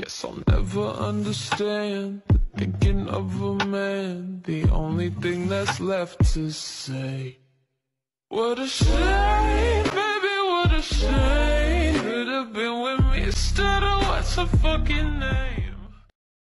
Guess I'll never understand the thinking of a man, the only thing that's left to say. What a shame, baby, what a shame. Could have been with me instead of what's her fucking name.